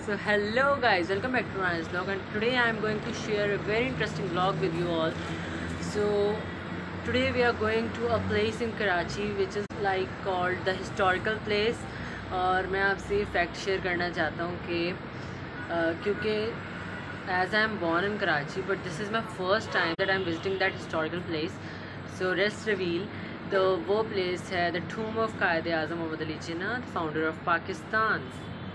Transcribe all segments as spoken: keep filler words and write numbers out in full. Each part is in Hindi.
So hello guys, welcome back to Ryan's vlog, and today I am going to share a very interesting vlog with you all. So today we are going to a place in Karachi which is like called the historical place. और मैं आपसे फैक्ट शेयर करना चाहता हूँ कि क्योंकि as I am born in Karachi but this is my first time that I am visiting that historical place. So let's reveal the वो place है the tomb of Quaid-e-Azam Mohammad Ali Jinnah, the founder of Pakistan.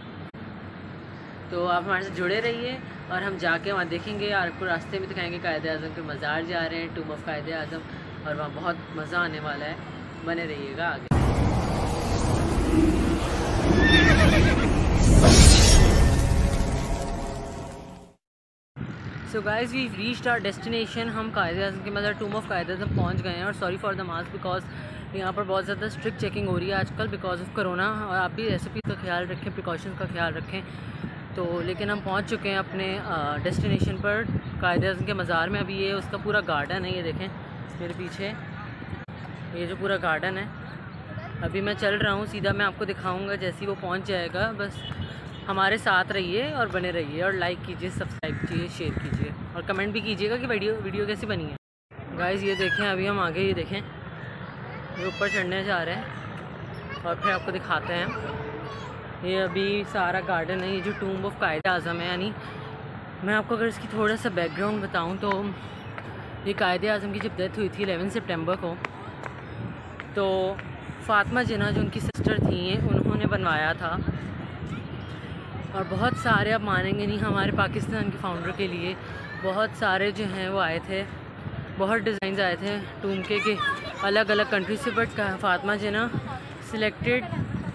तो आप हमारे से जुड़े रहिए और हम जाके वहाँ देखेंगे और आपको रास्ते में दिखाएंगे कायद-ए-आज़म के मज़ार जा रहे हैं, टूम ऑफ कायद-ए-आज़म, और वहाँ बहुत मज़ा आने वाला है। बने रहिएगा आगे। So guys we reached our destination. हम कायद-ए-आज़म के मज़ार टूम ऑफ कायद-ए-आज़म पहुँच गए हैं। और sorry for the mask because यहाँ पर बहुत ज़्यादा स्ट्रिक्ट चेकिंग हो रही है आजकल बिकॉज ऑफ कोरोना। और आप भी रेसिपी का ख्याल रखें, प्रिकॉशंस का ख्याल रखें। तो लेकिन हम पहुंच चुके हैं अपने डेस्टिनेशन पर, कायद-ए-आज़म के मज़ार में। अभी ये उसका पूरा गार्डन है, ये देखें मेरे पीछे ये जो पूरा गार्डन है। अभी मैं चल रहा हूँ, सीधा मैं आपको दिखाऊंगा जैसे ही वो पहुंच जाएगा। बस हमारे साथ रहिए और बने रहिए और लाइक कीजिए, सब्सक्राइब कीजिए, शेयर कीजिए और कमेंट भी कीजिएगा कि वीडियो वीडियो कैसी बनी है। गाइज़ ये देखें, अभी हम आगे ये देखें, ये ऊपर चढ़ने जा रहे हैं और फिर आपको दिखाते हैं। ये अभी सारा गार्डन है, ये जो टूम ऑफ कायद-ए-आज़म है। यानी मैं आपको अगर इसकी थोड़ा सा बैकग्राउंड बताऊं तो ये कायद-ए-आज़म की जब डेथ हुई थी ग्यारह सितंबर को, तो फातिमा जिन्ना जो उनकी सिस्टर थी उन्होंने बनवाया था। और बहुत सारे, आप मानेंगे नहीं, हमारे पाकिस्तान के फाउंडर के लिए बहुत सारे जो हैं वो आए थे, बहुत डिज़ाइन आए थे टूम के के अलग अलग कंट्री से। But Fatima Jinnah selected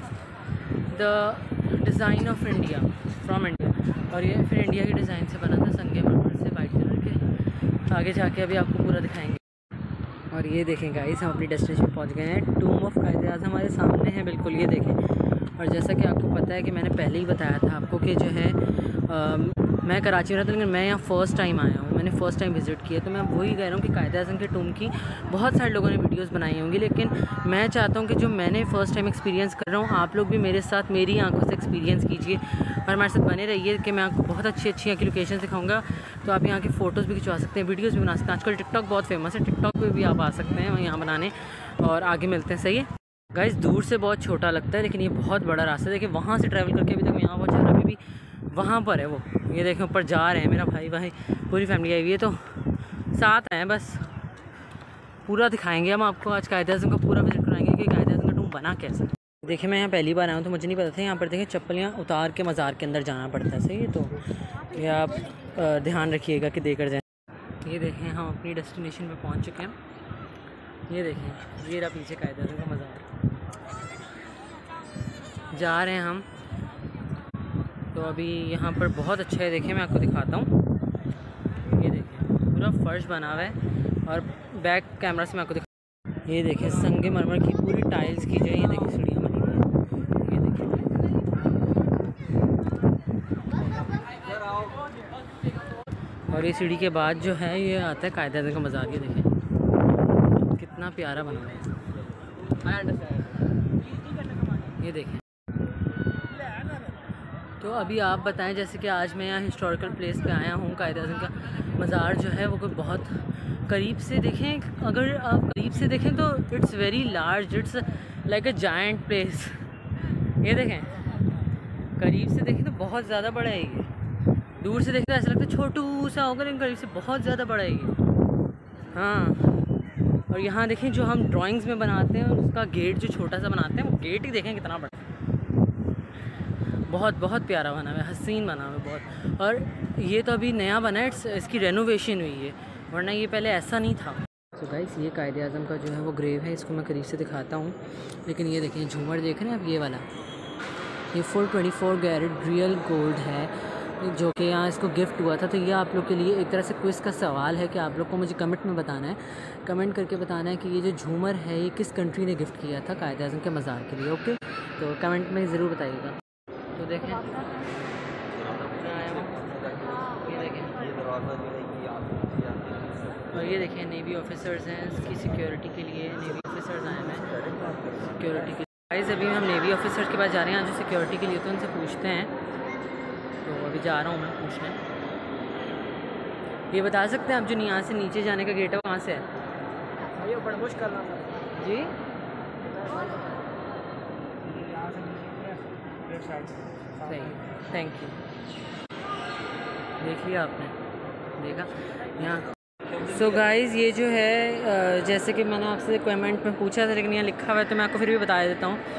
the design of India from India, और ये फिर इंडिया के डिज़ाइन से बना था, संगमरमर से वाइट कलर के। आगे जाके अभी आपको पूरा दिखाएंगे। और ये देखें गाइस, हम अपनी डेस्टिनेशन पहुंच गए हैं। टूम ऑफ कायद-ए-आज़म हमारे सामने है बिल्कुल, ये देखें। और जैसा कि आपको पता है कि मैंने पहले ही बताया था आपको कि जो है आ, मैं कराची में रहता हूँ लेकिन मैं यहाँ फ़र्स्ट टाइम आया हूँ, मैंने फ़र्स्ट टाइम विज़िट किया। तो मैं वही कह रहा हूँ कि कायद-ए-आज़म के टूम की बहुत सारे लोगों ने वीडियोस बनाई होंगी, लेकिन मैं चाहता हूँ कि जो मैंने फ़र्स्ट टाइम एक्सपीरियंस कर रहा हूँ, आप लोग भी मेरे साथ मेरी आंखों से एक्सपीरियंस कीजिए और हमारे साथ बने रहिए कि मैं आपको बहुत अच्छी अच्छी यहाँ की लोकेशन दिखाऊँगा। तो आप यहाँ की फ़ोटोज़ भी खिंचवा सकते हैं, वीडियोज़ भी बना सकते हैं। आजकल टिकटॉक बहुत फेमस है, टिकटॉक पर भी आप आ सकते हैं यहाँ बनाने। और आगे मिलते हैं, सही है गाइस। दूर से बहुत छोटा लगता है लेकिन ये बहुत बड़ा रास्ता है। देखिए वहाँ से ट्रैवल करके अभी तक यहाँ पहुँचा, अभी भी वहाँ पर है वो, ये देखें ऊपर जा रहे हैं। मेरा भाई भाई पूरी फैमिली आई हुई है, तो साथ हैं, बस पूरा दिखाएंगे हम आपको। आज कायद-ए-आज़म का पूरा विजिट कराएंगे कि कायद-ए-आज़म का टूम बना कैसे। देखिए मैं यहाँ पहली बार आया हूँ तो मुझे नहीं पता था यहाँ पर देखें चप्पलियाँ उतार के मज़ार के अंदर जाना पड़ता है, सही है। तो ये आप ध्यान रखिएगा कि देकर जाएँ। ये देखें हम अपनी डेस्टिनेशन पर पहुँच चुके हैं। ये देखें ये रहा पीछे कायद-ए-आज़म का मज़ार, जा रहे हैं हम। तो अभी यहाँ पर बहुत अच्छा है, देखें मैं आपको दिखाता हूँ। ये देखें पूरा फर्श बना हुआ है और बैक कैमरा से मैं आपको दिखा। ये देखें संगमरमर की पूरी टाइल्स की जो है, ये देखें सीढ़ियाँ बनी हुई हैं, ये देखें। और ये सीढ़ी के बाद जो है ये आता है कायद-ए-आज़म का मज़ार। ये देखें कितना प्यारा बना हुआ है, ये देखें। तो अभी आप बताएं, जैसे कि आज मैं यहाँ हिस्टोरिकल प्लेस पे आया हूँ, कायद-ए-आज़म का मज़ार जो है वो कोई बहुत करीब से देखें। अगर आप करीब से देखें तो it's very large, it's like a giant place. ये देखें करीब से देखें तो बहुत ज़्यादा बड़ा है ये, दूर से देखें तो ऐसा लगता है छोटू सा होगा, लेकिन करीब से बहुत ज़्यादा बड़ा है ये। हाँ, और यहाँ देखें जो हम ड्राइंग्स में बनाते हैं उसका गेट जो छोटा सा बनाते हैं, वो गेट ही देखें कितना बड़ा, बहुत बहुत प्यारा बना हुआ है, हसीन बना हुआ है बहुत। और ये तो अभी नया बना है, इसकी रेनोवेशन हुई है, वरना ये पहले ऐसा नहीं था। तो so गाइस ये कायद-ए-आज़म का जो है वो ग्रेव है, इसको मैं करीब से दिखाता हूँ। लेकिन ये देखें झूमर देख रहे हैं आप, ये वाला ये four twenty four carat real gold है जो कि यहाँ इसको गिफ्ट हुआ था। तो ये आप लोग के लिए एक तरह से क्विज़ का सवाल है कि आप लोग को मुझे कमेंट में बताना है, कमेंट करके बताना है कि ये जो झूमर है ये किस कंट्री ने गिफ्ट किया था कायद-ए-आज़म के मज़ार के लिए। ओके, तो कमेंट में ज़रूर बताइएगा। तो देखें ये देखें, और ये देखें नेवी ऑफिसर्स हैं, इसकी सिक्योरिटी के लिए नेवी ऑफिसर्स आए हैं सिक्योरिटी के। गाइस अभी हम नेवी ऑफिसर्स के पास जा रहे हैं आज सिक्योरिटी के लिए, तो उनसे पूछते हैं तो अभी जा रहा हूँ मैं पूछने। ये बता सकते हैं आप जो यहाँ से नीचे जाने का गेट है वहाँ से है? ये बड़ा मुश्किल है जी। सही, थैंक यू। देख लिया आपने, देखा यहाँ। सो गाइज़ ये जो है जैसे कि मैंने आपसे कमेंट में पूछा था लेकिन यहाँ लिखा हुआ है तो मैं आपको फिर भी बता देता हूँ।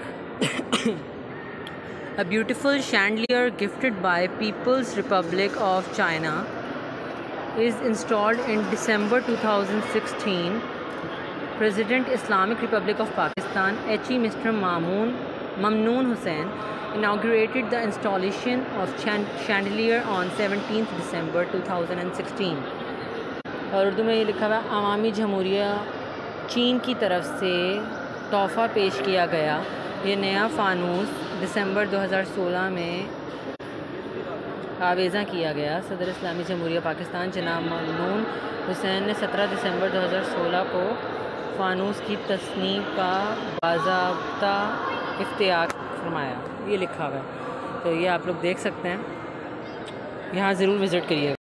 A beautiful chandelier gifted by People's Republic of China is installed in December two thousand sixteen. President Islamic Republic of Pakistan H E Mister Mamoon Mamnoon Hussain inaugurated the installation of chandelier on seventeenth December two thousand sixteen. और उर्दू में ये लिखा हुआ है अवामी जमहूरिया चीन की तरफ से तोहफ़ा पेश किया गया। ये नया फ़ानूस दिसंबर दो हज़ार सोलह में आवेज़ा किया गया। सदर इस्लामी जमहूरिया पाकिस्तान जनाब ममनून हुसैन ने सत्रह दिसंबर दो हज़ार सोलह को फ़ानूस की तस्नीम का बाज़ाब्ता इफ्तियार फरमाया। ये लिखा हुआ है तो ये आप लोग देख सकते हैं, यहाँ ज़रूर विज़िट करिएगा।